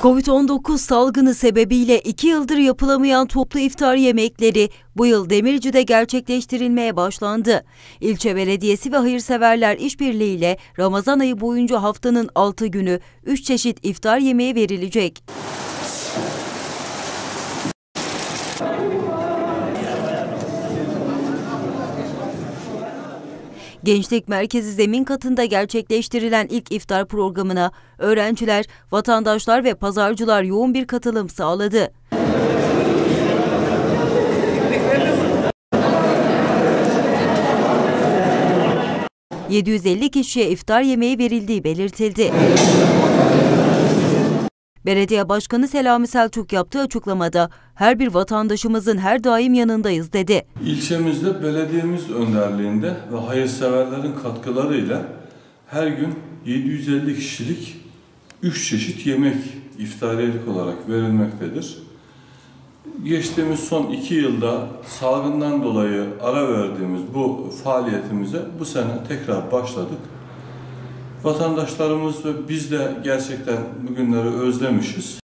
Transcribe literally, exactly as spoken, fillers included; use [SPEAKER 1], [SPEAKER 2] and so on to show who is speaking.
[SPEAKER 1] Covid on dokuz salgını sebebiyle iki yıldır yapılamayan toplu iftar yemekleri bu yıl Demirci'de gerçekleştirilmeye başlandı. İlçe Belediyesi ve hayırseverler işbirliğiyle Ramazan ayı boyunca haftanın altı günü üç çeşit iftar yemeği verilecek. Gençlik Merkezi zemin katında gerçekleştirilen ilk iftar programına öğrenciler, vatandaşlar ve pazarcılar yoğun bir katılım sağladı. yedi yüz elli kişiye iftar yemeği verildiği belirtildi. Belediye Başkanı Selami Selçuk yaptığı açıklamada her bir vatandaşımızın her daim yanındayız dedi.
[SPEAKER 2] İlçemizde belediyemiz önderliğinde ve hayırseverlerin katkılarıyla her gün yedi yüz elli kişilik üç çeşit yemek iftariyelik olarak verilmektedir. Geçtiğimiz son iki yılda salgından dolayı ara verdiğimiz bu faaliyetimize bu sene tekrar başladık. Vatandaşlarımız ve biz de gerçekten bugünleri özlemişiz.